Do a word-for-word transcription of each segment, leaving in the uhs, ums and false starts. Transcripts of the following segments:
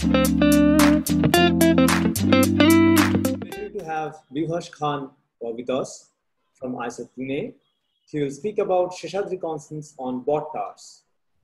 Pleasure to have Bibhash Khan uh, with us from I S E T Pune. He will speak about Seshadri constants on bot towers.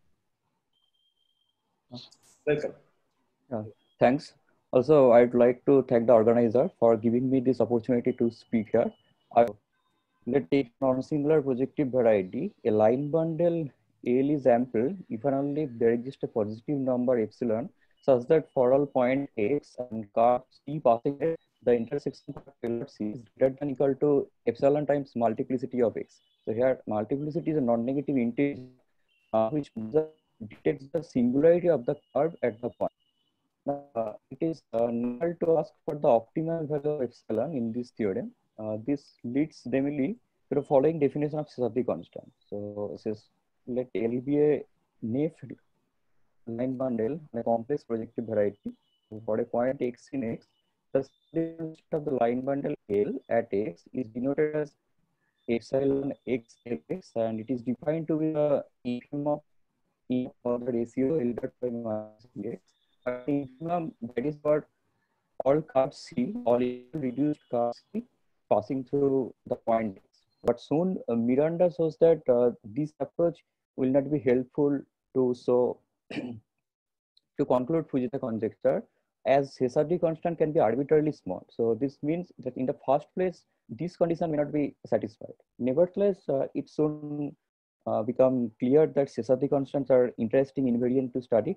Welcome. Yeah, thanks. Also, I'd like to thank the organizer for giving me this opportunity to speak here. I, let's take non-singular projective variety. A line bundle L is ample if and only if there exists a positive number epsilon such that for all point x and curve C passing it, the intersection of Taylor C is greater than equal to epsilon times multiplicity of x. So here multiplicity is a non-negative integer uh, which detects the singularity of the curve at the point. Now, uh, it is uh, normal to ask for the optimal value of epsilon in this theorem. Uh, this leads namely to the following definition of Seshadri constant. So, it says let L be a Neff line bundle on a complex projective variety. So for a point x in x, the constant of the line bundle L at x is denoted as epsilon x Lx, and it is defined to be the infimum of E of the ratio L dot by minus Lx. But infimum, that is what all curves C, all reduced curves C passing through the point X. But soon uh, Miranda shows that uh, this approach will not be helpful to so to conclude Fujita conjecture, as Seshadri constant can be arbitrarily small. So this means that in the first place, this condition may not be satisfied. Nevertheless, uh, it soon uh, become clear that Seshadri constants are interesting invariant to study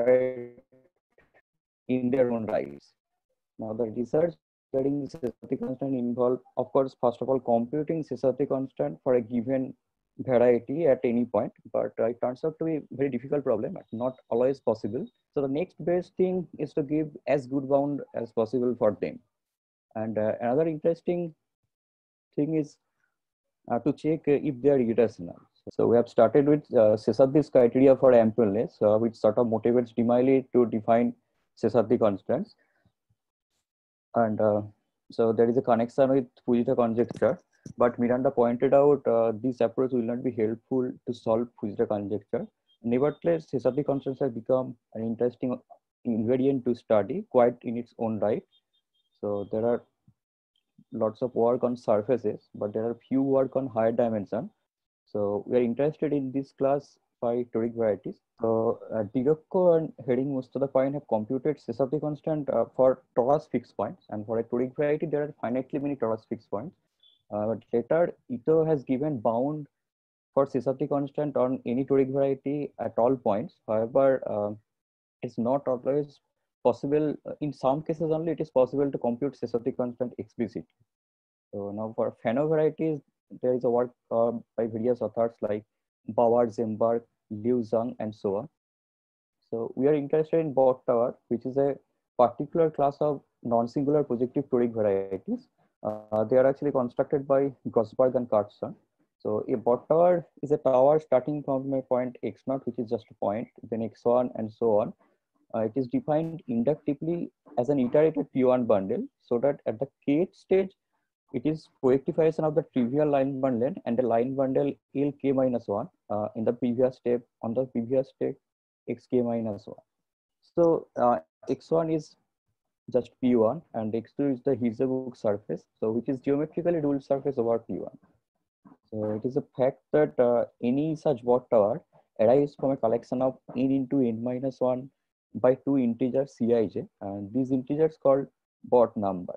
in their own rights. Now, the research regarding Seshadri constant involve, of course, first of all, computing Seshadri constant for a given variety at any point, but uh, it turns out to be a very difficult problem, not always possible. So the next best thing is to give as good bound as possible for them. And uh, another interesting thing is uh, to check uh, if they are irrational. So we have started with uh, Seshadri's criteria for ampleness, uh, which sort of motivates De Mailly to define Seshadri constants. And uh, so there is a connection with Fujita conjecture, but Miranda pointed out uh, this approach will not be helpful to solve Fujita conjecture. Nevertheless, Seshadri constants have become an interesting invariant to study quite in its own right. So there are lots of work on surfaces, but there are few work on higher dimension. So we are interested in this class by toric varieties. So uh, Dirocco and Herring Mustafa have computed Seshadri constant uh, for torus fixed points, and for a toric variety there are finitely many torus fixed points. Uh, but later Ito has given bound for Seshadri constant on any toric variety at all points. However, uh, it's not always possible. In some cases only it is possible to compute Seshadri constant explicitly. So now for Fano varieties, there is a work uh, by various authors like Bauer, Zemberg, Liu Zhang, and so on. So we are interested in bot tower, which is a particular class of non-singular projective toric varieties. Uh, they are actually constructed by Grossberg and Carlson. So a bot tower is a tower starting from a point x naught, which is just a point, then x one, and so on. Uh, it is defined inductively as an iterated P one bundle, so that at the kth stage, it is projectivization of the trivial line bundle and the line bundle L k minus one uh, in the previous step on the previous step xk minus one. So uh, x one is just P one and x two is the Hirzebruch surface, so which is geometrically ruled surface over P one. So it is a fact that uh, any such bot tower arises from a collection of n into n minus one by two integers Cij, and these integers called bot numbers.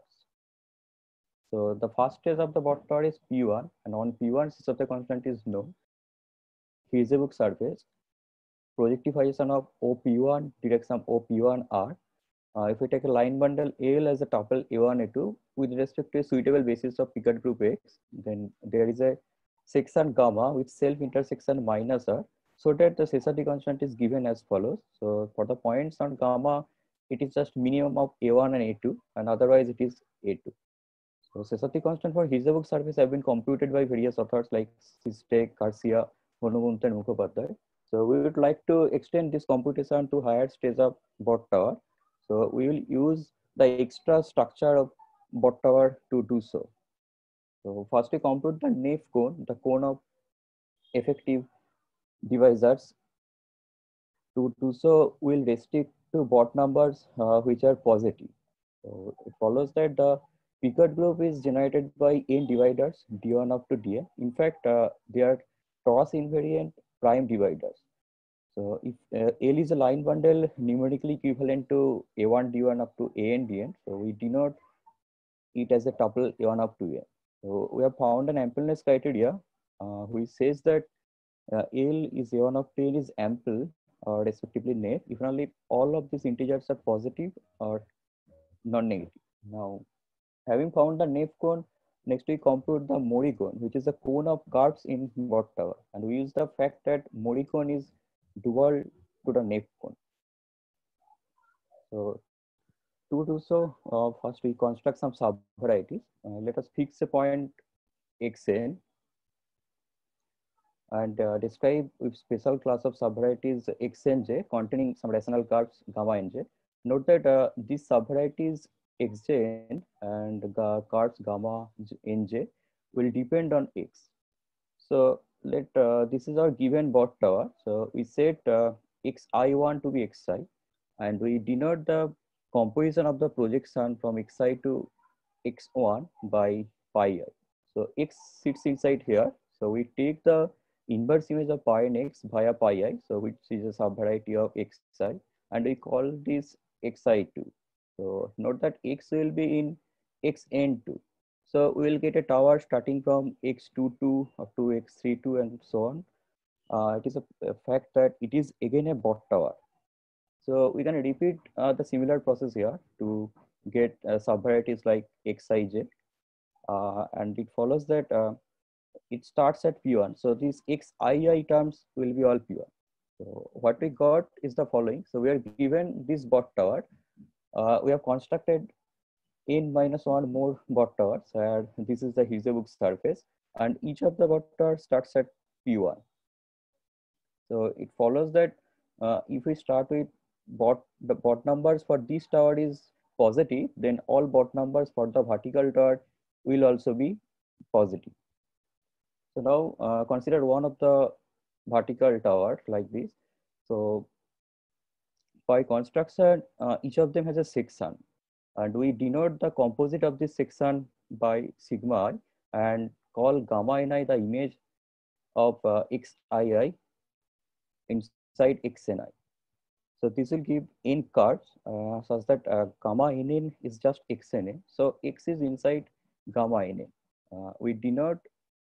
So the first stage of the bot tower is P one, and on P one, Seshadri constant is known. Hirzebruch surface, projectivization of O P one, direction of O P one R. Uh, if we take a line bundle L as a tuple A one, A two with respect to a suitable basis of Picard group X, then there is a section gamma with self intersection minus R, so that the Seshadri constant is given as follows. So for the points on gamma, it is just minimum of A one and A two, and otherwise it is A two. So Seshadri constant for Hirzebruch surface have been computed by various authors like Sistek, Garcia, Hanumanth, and Mukhopadhyay. So we would like to extend this computation to higher stage of bot tower. So we will use the extra structure of bot tower to do so. So first we compute the Neff cone, the cone of effective divisors. To do so, we'll restrict to Bott numbers uh, which are positive. So it follows that the Picard group is generated by n dividers d one up to dn. In fact, uh, they are Torus invariant prime dividers. So if uh, L is a line bundle numerically equivalent to a one d one up to an dn, so we denote it as a tuple a one up to n. So we have found an ampleness criteria uh, which says that uh, L is a one of to n is ample or respectively net if only all of these integers are positive or non-negative. Now, having found the naive cone, next we compute the Mori cone, which is a cone of curves in Bott tower, and we use the fact that Mori cone is dual to the naive cone. So to do so, uh, first we construct some subvarieties. Uh, let us fix a point xn and uh, describe with special class of subvarieties xnj containing some rational curves gamma nj. Note that uh, these subvarieties xn and the curves gamma nj will depend on x. So let uh, this is our given Bott tower. So we set uh, xi one to be xi, and we denote the composition of the projection from xi to x one by pi I. So x sits inside here. So we take the inverse image of pi n x via pi I, so which is a subvariety of xi, and we call this xi two. So note that x will be in xn two. So we will get a tower starting from x twenty-two up to x thirty-two and so on. Uh, it is a, a fact that it is again a Bott tower. So we can repeat uh, the similar process here to get uh, subvarieties like xij. Uh, and it follows that uh, it starts at P one. So these xii terms will be all P one. So what we got is the following. So we are given this Bott tower. Uh, we have constructed n minus one more Bott towers, and this is the Hirzebruch surface, and each of the Bott towers starts at P one. So it follows that uh, if we start with Bott, the Bott numbers for this tower is positive, then all Bott numbers for the vertical tower will also be positive. So now uh, consider one of the vertical towers like this. So by construction, uh, each of them has a section, and we denote the composite of this section by sigma I and call gamma ni the image of uh, xii inside xni. So this will give n curves uh, such that uh, gamma nn is just xna. So x is inside gamma nn. Uh, we denote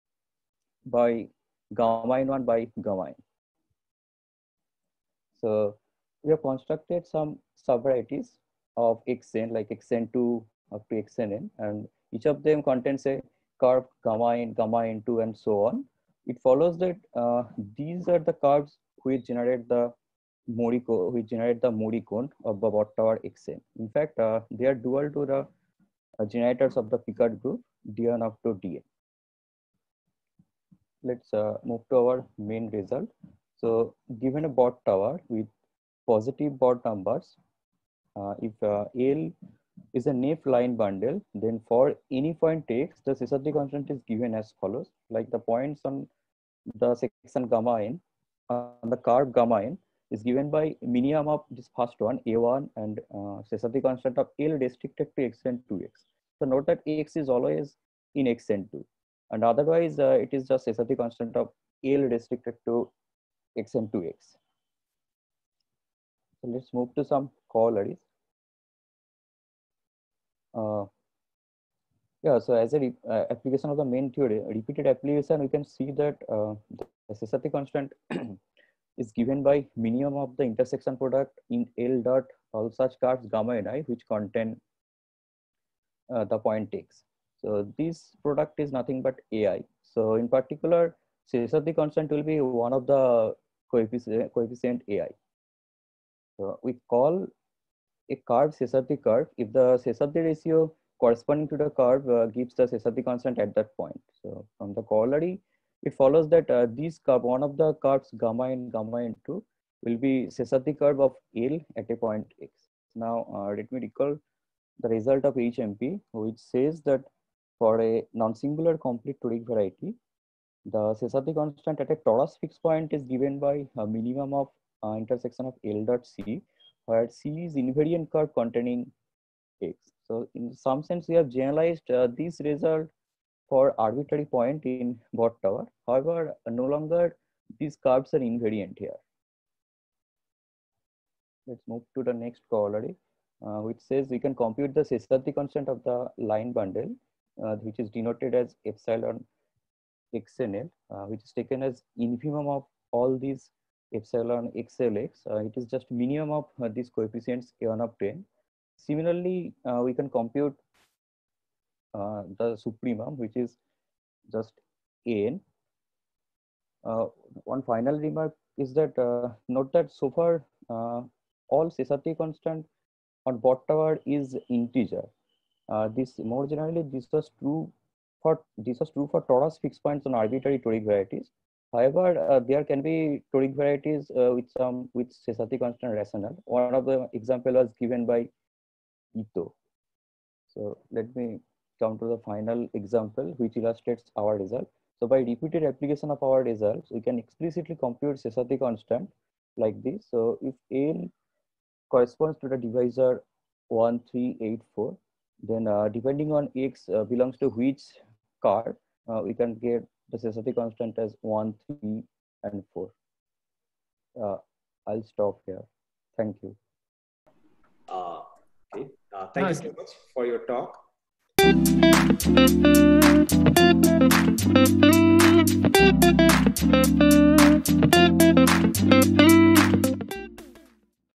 by gamma n one by gamma n. So we have constructed some subvarieties of xn like xn two up to xnn, and each of them contains a curve gamma n, gamma n two, and so on. It follows that uh, these are the curves which generate the Mori cone, which generate the Mori cone of the Bott tower xn. In fact, uh, they are dual to the uh, generators of the Picard group d one up to dn. Let's uh, move to our main result. So given a Bott tower with positive Bott numbers, uh, if uh, L is a naive line bundle, then for any point x, the Sesothy constant is given as follows, like the points on the section gamma n, on the curve gamma n is given by minimum of this first one, a one, and uh, Sesothy constant of L restricted to xn two x. So note that x is always in xn two, and otherwise uh, it is just Sesothy constant of L restricted to xn two x. So let's move to some corollaries. Uh, yeah, so as a uh, application of the main theory, repeated application, we can see that uh, the Sesothy constant is given by minimum of the intersection product in L dot all such curves gamma ni which contain uh, the point x. So this product is nothing but A I. So in particular, Sesothy constant will be one of the coefficient, coefficient A I. So we call a curve Sesothy curve if the Sesothy ratio corresponding to the curve uh, gives the Sesothy constant at that point. So from the corollary, it follows that uh, these curve, one of the curves gamma n, gamma n two will be Sesothy curve of L at a point x. Now uh, let me recall the result of H M P, which says that for a non-singular complete toric variety, the Sesothy constant at a torus fixed point is given by a minimum of uh, intersection of L dot C, where C is invariant curve containing X. So in some sense, we have generalized uh, this result for arbitrary point in Bott tower. However, no longer these curves are invariant here. Let's move to the next corollary, uh, which says we can compute the Sesardi constant of the line bundle, uh, which is denoted as epsilon X N L, uh, which is taken as infimum of all these epsilon X L X. Uh, it is just minimum of uh, these coefficients A one of ten. Similarly, uh, we can compute uh, the supremum, which is just N. Uh, one final remark is that uh, note that so far uh, all Sesardi constant on Bott tower is integer. Uh, this more generally this was true for this was true for torus fixed points on arbitrary toric varieties. However, uh, there can be toric varieties uh, with some with Sesardi constant rational. One of the example was given by Ito. So let me come to the final example which illustrates our result. So by repeated application of our results, we can explicitly compute Sesardi constant like this. So if N corresponds to the divisor one, three, eight, four, then uh, depending on X uh, belongs to which curve, uh, we can get the Sesardi constant as one, three, and four. Uh, I'll stop here. Thank you. Uh, okay. Uh, thank nice. you so much for your talk.